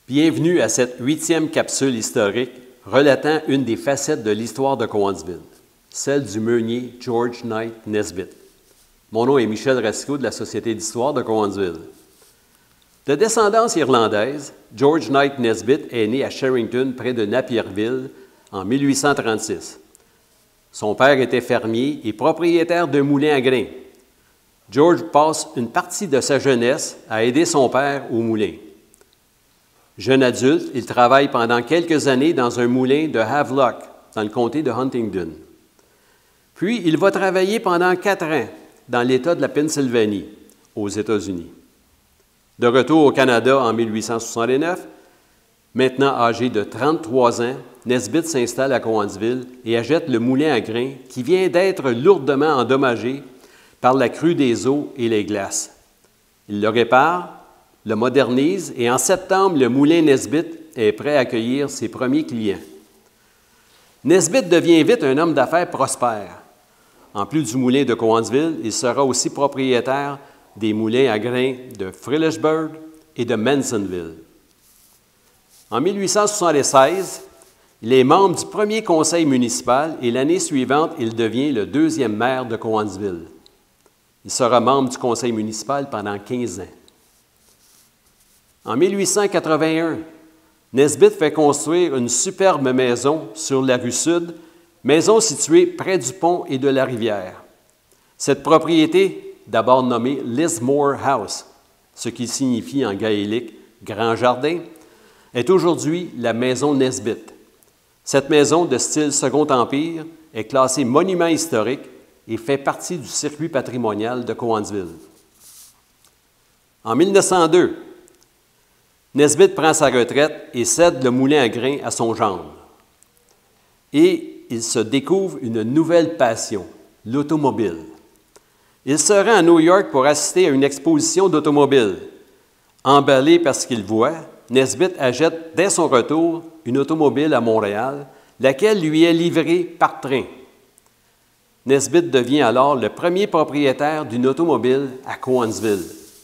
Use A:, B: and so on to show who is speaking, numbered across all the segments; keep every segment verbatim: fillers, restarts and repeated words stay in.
A: Bienvenue à cette huitième capsule historique relatant une des facettes de l'histoire de Cowansville, celle du meunier George Knight Nesbitt. Mon nom est Michel Racicot de la Société d'histoire de Cowansville. De descendance irlandaise, George Knight Nesbitt est né à Sherrington, près de Napierville, en mille huit cent trente-six. Son père était fermier et propriétaire d'un moulin à grains. George passe une partie de sa jeunesse à aider son père au moulin. Jeune adulte, il travaille pendant quelques années dans un moulin de Havelock, dans le comté de Huntingdon. Puis, il va travailler pendant quatre ans dans l'État de la Pennsylvanie, aux États-Unis. De retour au Canada en mille huit cent soixante-neuf, maintenant âgé de trente-trois ans, Nesbitt s'installe à Cowansville et achète le moulin à grains qui vient d'être lourdement endommagé par la crue des eaux et les glaces. Il le répare, le modernise et en septembre, le moulin Nesbitt est prêt à accueillir ses premiers clients. Nesbitt devient vite un homme d'affaires prospère. En plus du moulin de Cowansville, il sera aussi propriétaire des moulins à grains de Frilichburg et de Mansonville. En mille huit cent soixante-seize, il est membre du premier conseil municipal et l'année suivante, il devient le deuxième maire de Cowansville. Il sera membre du conseil municipal pendant quinze ans. En mille huit cent quatre-vingt-un, Nesbitt fait construire une superbe maison sur la rue Sud, maison située près du pont et de la rivière. Cette propriété, d'abord nommée Lismore House, ce qui signifie en gaélique « grand jardin », est aujourd'hui la maison Nesbitt. Cette maison de style Second Empire est classée monument historique et fait partie du circuit patrimonial de Cowansville. En mille neuf cent deux, Nesbitt prend sa retraite et cède le moulin à grains à son gendre. Et il se découvre une nouvelle passion, l'automobile. Il se rend à New York pour assister à une exposition d'automobiles. Emballé par ce qu'il voit, Nesbitt achète dès son retour une automobile à Montréal, laquelle lui est livrée par train. Nesbitt devient alors le premier propriétaire d'une automobile à Cowansville.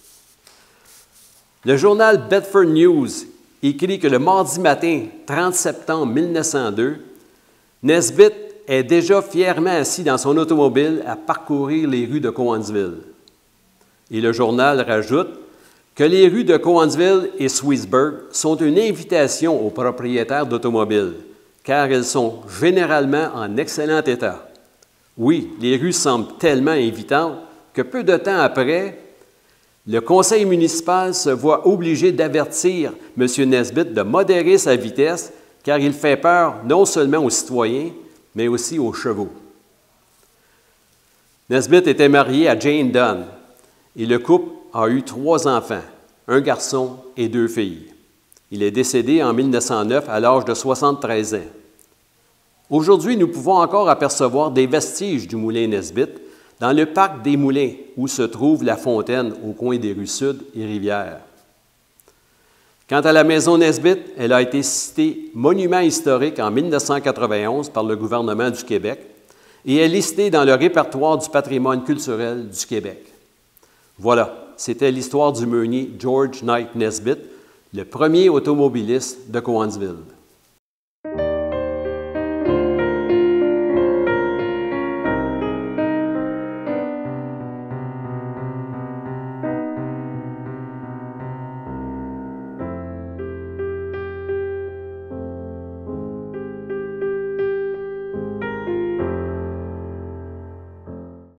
A: Le journal Bedford News écrit que le mardi matin, trente septembre mille neuf cent deux, Nesbitt est déjà fièrement assis dans son automobile à parcourir les rues de Cowansville. Et le journal rajoute que les rues de Cowansville et Swissburg sont une invitation aux propriétaires d'automobiles, car elles sont généralement en excellent état. Oui, les rues semblent tellement invitantes que peu de temps après, le conseil municipal se voit obligé d'avertir M. Nesbitt de modérer sa vitesse, car il fait peur non seulement aux citoyens, mais aussi aux chevaux. Nesbitt était marié à Jane Dunn et le couple a eu trois enfants, un garçon et deux filles. Il est décédé en mille neuf cent neuf à l'âge de soixante-treize ans. Aujourd'hui, nous pouvons encore apercevoir des vestiges du moulin Nesbitt dans le parc des Moulins, où se trouve la fontaine au coin des rues Sud et Rivière. Quant à la maison Nesbitt, elle a été citée monument historique en mille neuf cent quatre-vingt-onze par le gouvernement du Québec et est listée dans le répertoire du patrimoine culturel du Québec. Voilà, c'était l'histoire du meunier George Knight Nesbitt, le premier automobiliste de Cowansville.